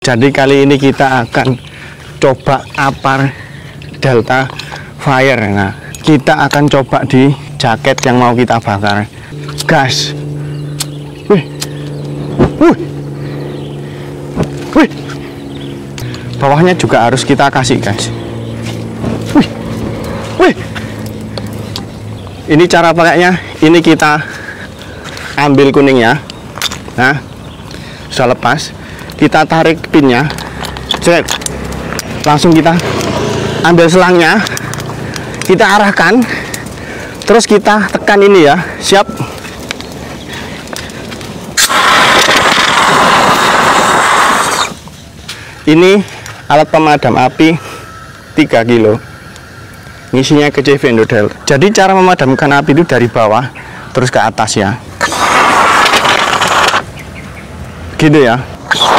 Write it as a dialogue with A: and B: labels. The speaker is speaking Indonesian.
A: Jadi kali ini kita akan coba Apar Delta Fire. Nah, kita akan coba di jaket yang mau kita bakar. Gas. Wih. Wih. Wih. Bawahnya juga harus kita kasih, guys. Wih. Wih. Ini cara pakainya. Ini kita ambil kuningnya. Nah, sudah lepas. Kita tarik pinnya. Cek. Langsung kita ambil selangnya. Kita arahkan. Terus kita tekan ini ya. Siap. Ini alat pemadam api 3 kilo. Ngisinya ke CV Endodel. Jadi cara memadamkan api itu dari bawah terus ke atas ya. Gitu ya.